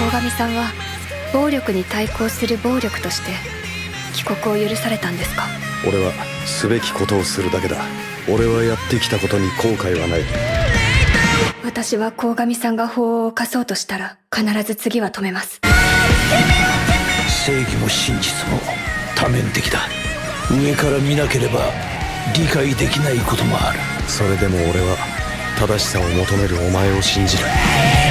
鴻上さんは暴力に対抗する暴力として帰国を許されたんですか？ 俺はすべきことをするだけだ。俺はやってきたことに後悔はない。 私は鴻上さんが法を犯そうとしたら必ず次は止めます。 正義も真実も多面的だ。上から見なければ理解できないこともある。 それでも俺は正しさを求めるお前を信じる。